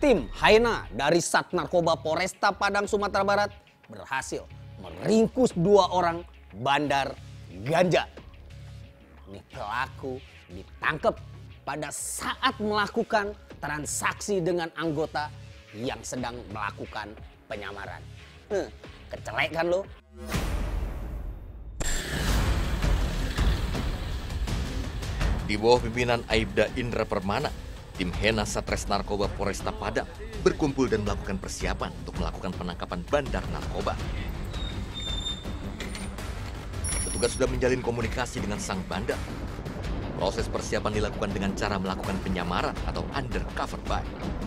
Tim Haena dari Sat Narkoba Polresta Padang, Sumatera Barat berhasil meringkus 2 orang bandar ganja. Ini pelaku ditangkap pada saat melakukan transaksi dengan anggota yang sedang melakukan penyamaran. Kecelek kan lo? Di bawah pimpinan Aibda Indra Permana, tim Hena Satres Narkoba Polresta Padang berkumpul dan melakukan persiapan untuk melakukan penangkapan bandar narkoba. Petugas sudah menjalin komunikasi dengan sang bandar. Proses persiapan dilakukan dengan cara melakukan penyamaran atau undercover buy.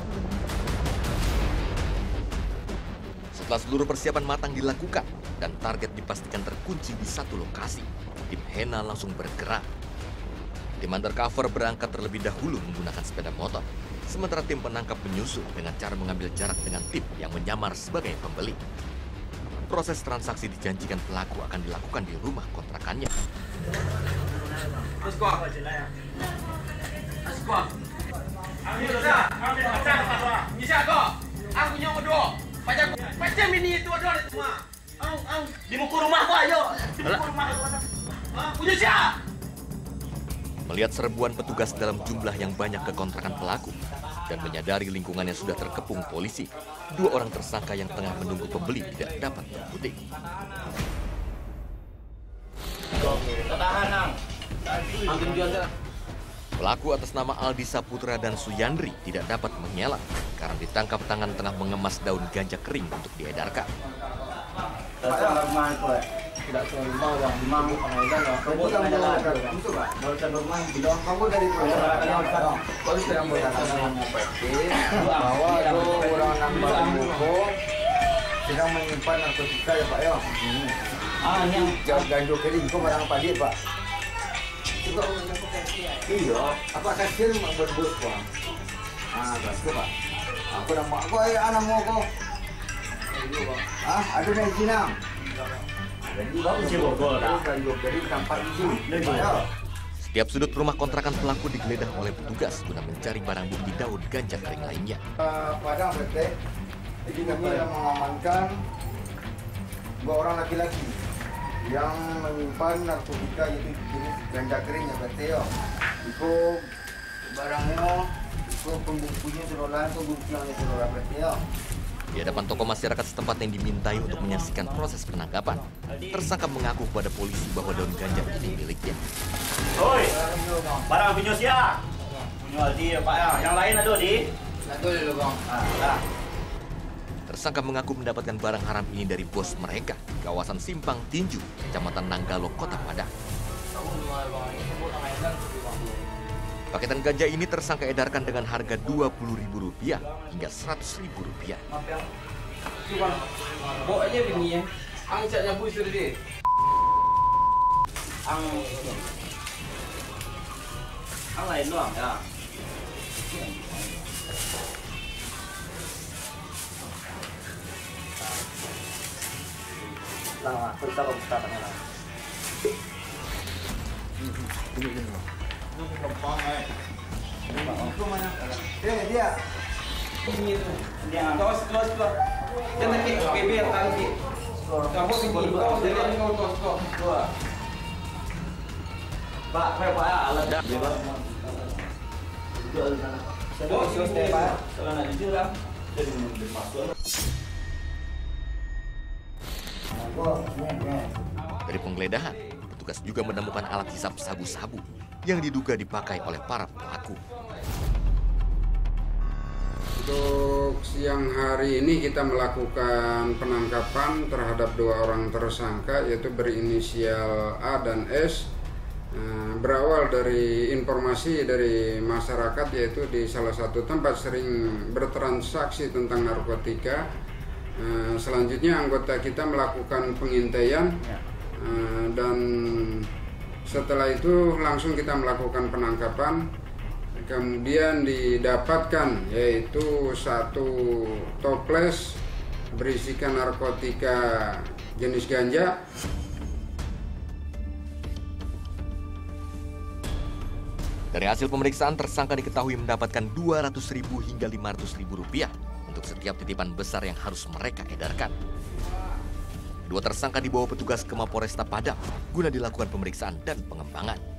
Setelah seluruh persiapan matang dilakukan dan target dipastikan terkunci di satu lokasi, tim Hena langsung bergerak. Tim undercover berangkat terlebih dahulu menggunakan sepeda motor, sementara tim penangkap menyusul dengan cara mengambil jarak dengan tim yang menyamar sebagai pembeli. Proses transaksi dijanjikan pelaku akan dilakukan di rumah kontrakannya. Macam ini itu ada semua. Di muka rumah gua, ayo. Di muka rumah gua. Punya siapa? Melihat serbuan petugas dalam jumlah yang banyak ke kontrakan pelaku dan menyadari lingkungannya sudah terkepung polisi, 2 orang tersangka yang tengah menunggu pembeli tidak dapat berkutik. Pelaku atas nama Aldi Saputra dan Suyandri tidak dapat mengelak karena ditangkap tangan tengah mengemas daun ganja kering untuk diedarkan. Sedang menyimpan narkotika ya Pak ya. Ganja kering itu barang apa dia Pak? Iya, apa kasir berbus Pak? Kasir Pak. Aku nama aku anak mau kok. Ada yang Cina. Setiap sudut rumah kontrakan pelaku digeledah oleh petugas guna mencari barang bukti daun ganja kering lainnya. Padang berarti, jadi kami yang mengamankan 2 orang laki-laki yang menyimpan narkotika yaitu jenis ganja kering ya berarti ya. Itu barangnya, itu pembungkusnya saudara, itu bungkusnya saudara berarti ya. Di hadapan tokoh masyarakat setempat yang dimintai untuk menyaksikan proses penangkapan, tersangka mengaku kepada polisi bahwa daun ganja ini miliknya. Oi, barang punya siapa? Punya Aldi ya Pak ya. Yang lain ada di? Satu dulu Bang. Tersangka mengaku mendapatkan barang haram ini dari bos mereka di kawasan Simpang Tinju, Kecamatan Nanggalo, Kota Padang. Paketan ganja ini tersangka edarkan dengan harga Rp20.000 hingga Rp100.000. Bawa aja begini ya. Ang catnya bus tadi. Ang lain doang ya. Lama, kita buka tangan. Dia. Ini tu. Dia tos. Dia nak kek BB yang tadi. Kamu tinggi kau jadi kau tos. Pak, Pak alat dah. Bos, Pak. Kalau nak jujur lah, jadi masuk. Dari penggeledahan, petugas juga menemukan alat hisap sabu-sabu yang diduga dipakai oleh para pelaku. Untuk siang hari ini kita melakukan penangkapan terhadap 2 orang tersangka yaitu berinisial A dan S. Berawal dari informasi dari masyarakat yaitu di salah satu tempat sering bertransaksi tentang narkotika. Selanjutnya anggota kita melakukan pengintaian dan setelah itu langsung kita melakukan penangkapan. Kemudian didapatkan yaitu 1 toples berisikan narkotika jenis ganja. Dari hasil pemeriksaan, tersangka diketahui mendapatkan Rp200.000 hingga Rp500.000 untuk setiap titipan besar yang harus mereka edarkan. Kedua tersangka dibawa petugas ke Mapolresta Padang guna dilakukan pemeriksaan dan pengembangan.